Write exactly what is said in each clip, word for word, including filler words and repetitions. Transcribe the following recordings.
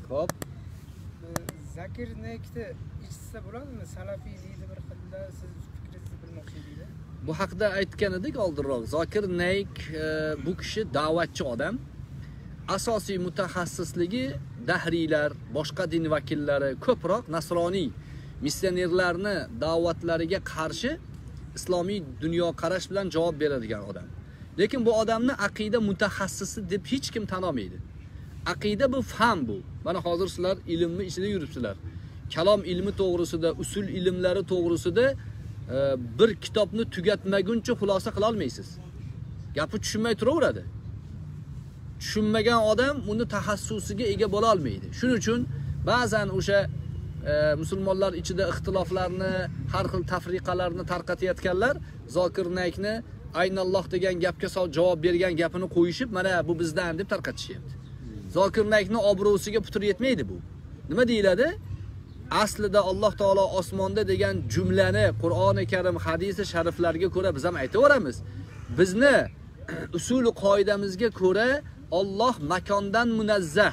Xo'p. Zakir Naikni ichsa bo'ladimi? Salafiylikni bir xilda siz fikringizni bilmoqchi edik. Bu haqida aytgan edik oldinroq. Zakir Naik bu kishi da'vatchi odam. Asosiy mutaxassisligi dahriylar, boshqa din vakillari, ko'proq nasroniy missionerlarni da'vatlariga qarshi islomiy dunyoqarash bilan javob beradigan odam. Lekin bu odamni aqida mutaxassisi deb hech kim tan olmaydi. Aqida bu fahm bu. Mana hozir sizlar ilmni ichida yuribsizlar. Kalom ilmi to'g'risida, usul ilmlari to'g'risida bir kitobni tugatmaguncha xulosa qila olmaysiz. Gapi tushunmay turaveradi. Tushunmagan odam uni taxassusiga ega bo'la olmaydi. Shuning uchun ba'zan o'sha e, musulmonlar ichida ixtiloflarni, har xil tafriqalarni tarqatayotganlar Zokir Naikni Aynalloh degan gapga javob bergan gapini qo'yishib, mana bu bizdan deb tarqatishyapti. Zokir Naikni obro'siga putur yetmaydi bu. Nima deyiladi? Aslida Alloh taolo osmonda degan jumlani Qur'oni Karim, hadisi shariflarga ko'ra biz ham aytaveramiz. Bizni usul qoidamizga ko'ra Alloh makondan munazzah.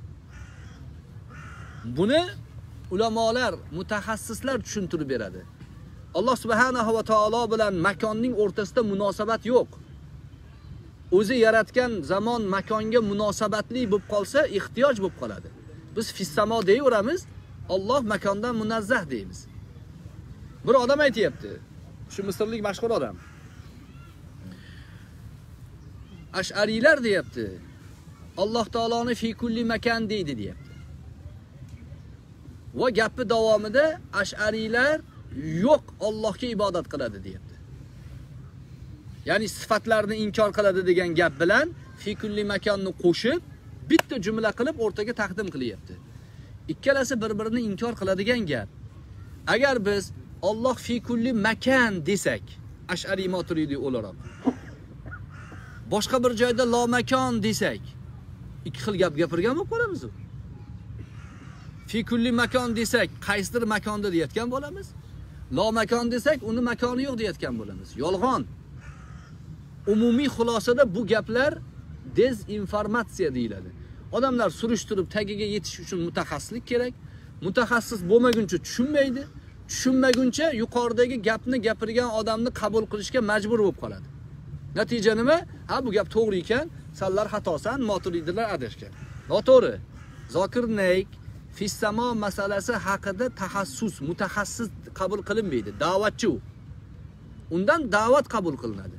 Buni ulamolar, mutaxassislar tushuntirib beradi. Alloh subhanahu va taolo bilan makonning o'rtasida munosabat yo'q. O'zi yaratgan zamon makonga munosabatli bo'lib qolsa, ehtiyoj bo'lib qoladi. Biz fissamo deyaveramiz, Alloh makondan munazzah deymiz. Bir odam aytayapti. Shu misrlik mashhur odam. Ash'ariylar deyapti. Alloh taoloni fi kulli makan deydi deyapti. Va gapi davomida Ash'ariylar yo'q Allohga ibodat qiladi deyapti. Ya'ni sifatlarni inkor qiladi degan gap bilan fi kulli makonni qo'shib bitta jumla qilib o'rtaga taqdim qilyapti. Ikkalasi bir-birini inkor qiladigan gap. Agar biz Alloh fi kulli makan desak, Ash'ari Maturidi o'laroq, boshqa bir joyda la makon desak, ikki xil gap gapirgan bo'lib qolamiz. Fi kulli makon desak, qaysidir makonda deyotgan bo'lamiz. La makon desak, uni makoni yo'q deyotgan bo'lamiz. Yolg'on. Umumiy xulosada bu gaplar dezinformatsiya deyiladi. Odamlar surishtirib tagiga yetish uchun mutaxassislik kerak. Mutaxassis bo'lmaguncha tushunmaydi. Tushunmaguncha yuqoridagi gapni gapirgan odamni qabul qilishga majbur bo'lib qoladi. Natija nima? Ha, bu gap to'g'ri ekan, sanlar xatosan, Maturidilar adashgan. Noto'g'ri. Zokir Naik fissamo masalasi haqida taxassus, mutaxassis qabul qilinmaydi. Da'vatchi u. Undan da'vat qabul qilinadi.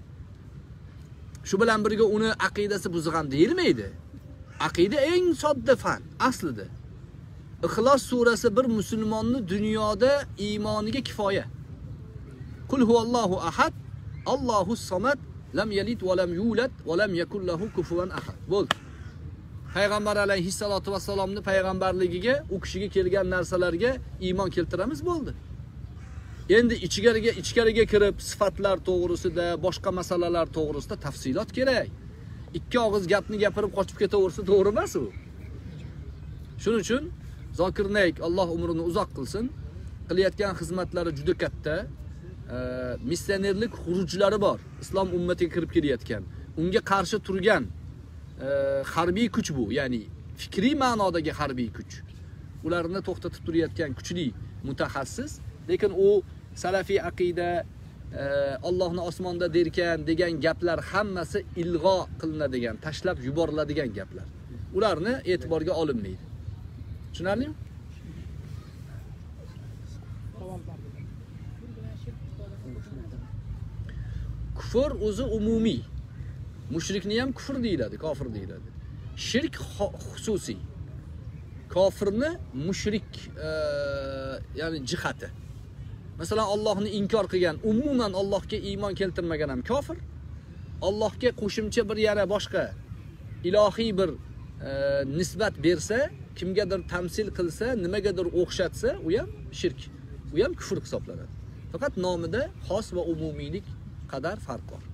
Shu bilan birga uni aqidasi buzg'an deyilmaydi. Aqida eng sodda fan aslida. Ixlos surasi bir musulmonni dunyoda iymoniga kifoya. Kul huvallohu ahad, Allohus samad, lam yalid va lam yulad va lam yakul lahu kufuwan ahad. Bo'ldi. Payg'ambar alayhissalatu vassalomni payg'ambarligiga, u kishiga kelgan narsalarga iymon keltiramiz, bo'ldi. Endi ichkariga ichkariga kirib sifatlar to'g'risida, boshqa masalalar to'g'risida tafsilot kerak. Ikki og'iz gapni gapirib qochib ketaversa to'g'ri emas u. Shuning uchun Zokir Naik Alloh umrini uzoq qilsin, qilayotgan xizmatlari juda katta. E, missionerlik xurujlari bor. Islom ummatiga kirib kelayotgan. Unga qarshi turgan e, harbiy kuch bu, ya'ni fikriy ma'nodagi harbiy kuch. Ularni to'xtatib turayotgan kuchli mutaxassis, lekin u salafiy aqida, e, Allohni osmonda derkan degan gaplar hammasi ilg'o qilinadigan, tashlab yuboriladigan gaplar. Ularni e'tiborga olinmaydi. Tushunarlimi? Kufr o'zi umumiy. Mushrikni ham kufr deyiladi, kofir deyiladi. Shirk xususiy. Kofirni mushrik e, ya'ni jihati. Masalan, Allohni inkor qilgan, umuman Allohga iymon keltirmagan ham kofir. Allohga qo'shimcha bir yana boshqa ilohiy bir e, nisbat bersa, kimgadir tamsil qilsa, nimagadir o'xshatsa, u ham shirk, u ham kufr hisoblanadi. Faqat nomida xos va umumiylik qadar farq bor.